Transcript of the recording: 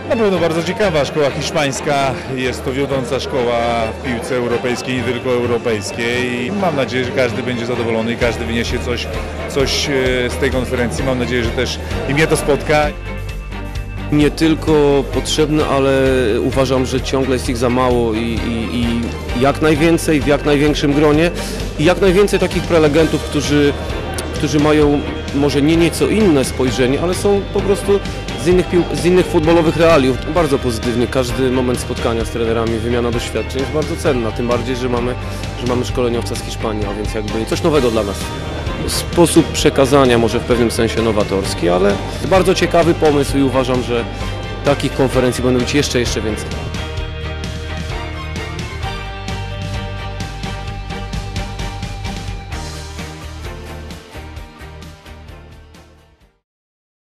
Na pewno bardzo ciekawa szkoła hiszpańska, jest to wiodąca szkoła w piłce europejskiej, nie tylko europejskiej. Mam nadzieję, że każdy będzie zadowolony i każdy wyniesie coś z tej konferencji. Mam nadzieję, że też i mnie to spotka. Nie tylko potrzebne, ale uważam, że ciągle jest ich za mało i jak najwięcej, w jak największym gronie i jak najwięcej takich prelegentów, którzy mają może nie nieco inne spojrzenie, ale są po prostu z innych futbolowych realiów. Bardzo pozytywnie każdy moment spotkania z trenerami, wymiana doświadczeń jest bardzo cenna, tym bardziej, że mamy szkoleniowca z Hiszpanii, a więc jakby coś nowego dla nas. Sposób przekazania może w pewnym sensie nowatorski, ale bardzo ciekawy pomysł i uważam, że takich konferencji będą być jeszcze więcej.